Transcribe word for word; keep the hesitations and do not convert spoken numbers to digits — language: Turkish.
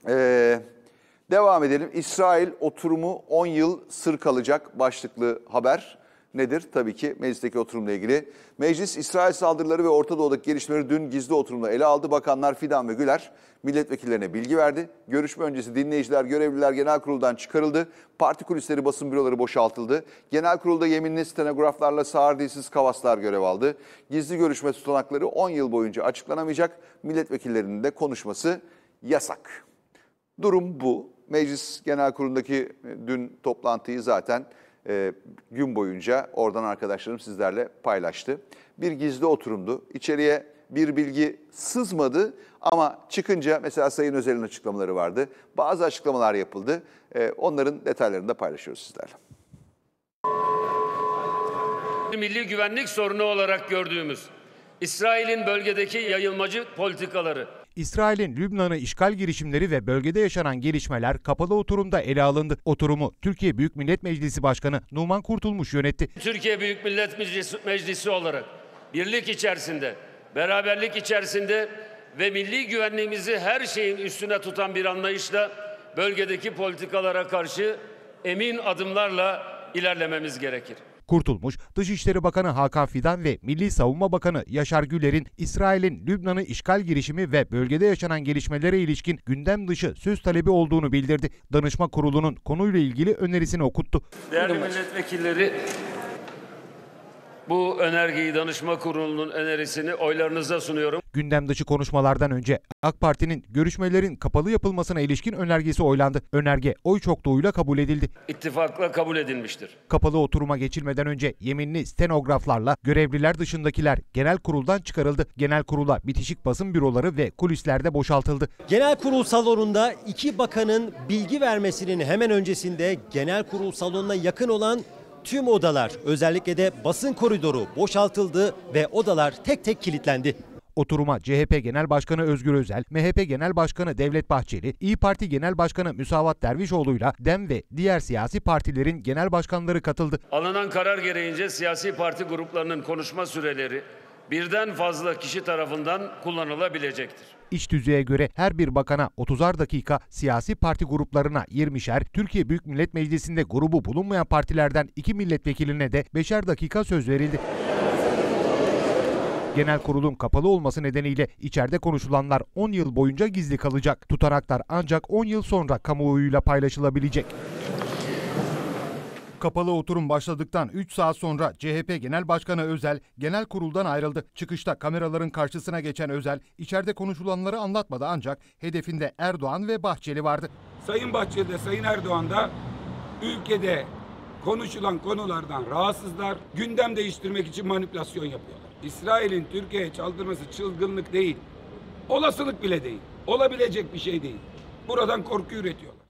Ee, devam edelim. İsrail oturumu on yıl sır kalacak başlıklı haber nedir? Tabii ki meclisteki oturumla ilgili. Meclis, İsrail saldırıları ve Orta Doğu'daki gelişmeleri dün gizli oturumda ele aldı. Bakanlar Fidan ve Güler milletvekillerine bilgi verdi. Görüşme öncesi dinleyiciler, görevliler genel kuruldan çıkarıldı. Parti kulisleri, basın büroları boşaltıldı. Genel kurulda yeminli stenograflarla sağır dilsiz kavaslar görev aldı. Gizli görüşme tutanakları on yıl boyunca açıklanamayacak. Milletvekillerinin de konuşması yasak. Durum bu. Meclis Genel Kurulu'ndaki dün toplantıyı zaten e, gün boyunca oradan arkadaşlarım sizlerle paylaştı. Bir gizli oturumdu. İçeriye bir bilgi sızmadı ama çıkınca mesela Sayın Özel'in açıklamaları vardı. Bazı açıklamalar yapıldı. E, onların detaylarını da paylaşıyoruz sizlerle. Milli güvenlik sorunu olarak gördüğümüz İsrail'in bölgedeki yayılmacı politikaları, İsrail'in Lübnan'ı işgal girişimleri ve bölgede yaşanan gelişmeler kapalı oturumda ele alındı. Oturumu Türkiye Büyük Millet Meclisi Başkanı Numan Kurtulmuş yönetti. Türkiye Büyük Millet Meclisi, Meclisi olarak birlik içerisinde, beraberlik içerisinde ve milli güvenliğimizi her şeyin üstüne tutan bir anlayışla bölgedeki politikalara karşı emin adımlarla ilerlememiz gerekir. Kurtulmuş, Dışişleri Bakanı Hakan Fidan ve Milli Savunma Bakanı Yaşar Güler'in İsrail'in Lübnan'ı işgal girişimi ve bölgede yaşanan gelişmelere ilişkin gündem dışı söz talebi olduğunu bildirdi. Danışma Kurulu'nun konuyla ilgili önerisini okuttu. Değerli milletvekilleri, bu önergeyi Danışma Kurulu'nun önerisini oylarınıza sunuyorum. Gündem dışı konuşmalardan önce AK Parti'nin görüşmelerin kapalı yapılmasına ilişkin önergesi oylandı. Önerge oy çokluğuyla kabul edildi. İttifakla kabul edilmiştir. Kapalı oturuma geçilmeden önce yeminli stenograflarla görevliler dışındakiler genel kuruldan çıkarıldı. Genel kurula bitişik basın büroları ve kulislerde boşaltıldı. Genel kurul salonunda iki bakanın bilgi vermesinin hemen öncesinde genel kurul salonuna yakın olan tüm odalar, özellikle de basın koridoru boşaltıldı ve odalar tek tek kilitlendi. Oturuma C H P Genel Başkanı Özgür Özel, M H P Genel Başkanı Devlet Bahçeli, İYİ Parti Genel Başkanı Müsavat Dervişoğlu'yla DEM ve diğer siyasi partilerin genel başkanları katıldı. Alınan karar gereğince siyasi parti gruplarının konuşma süreleri birden fazla kişi tarafından kullanılabilecektir. İç tüzüğe göre her bir bakana otuzar dakika, siyasi parti gruplarına yirmişer, Türkiye Büyük Millet Meclisi'nde grubu bulunmayan partilerden iki milletvekiline de beşer dakika söz verildi. Genel kurulun kapalı olması nedeniyle içeride konuşulanlar on yıl boyunca gizli kalacak. Tutanaklar ancak on yıl sonra kamuoyuyla paylaşılabilecek. Kapalı oturum başladıktan üç saat sonra C H P Genel Başkanı Özel genel kuruldan ayrıldı. Çıkışta kameraların karşısına geçen Özel içeride konuşulanları anlatmadı ancak hedefinde Erdoğan ve Bahçeli vardı. Sayın Bahçeli de Sayın Erdoğan da ülkede konuşulan konulardan rahatsızlar, gündem değiştirmek için manipülasyon yapıyorlar. İsrail'in Türkiye'ye çaldırması çılgınlık değil, olasılık bile değil, olabilecek bir şey değil. Buradan korku üretiyorlar.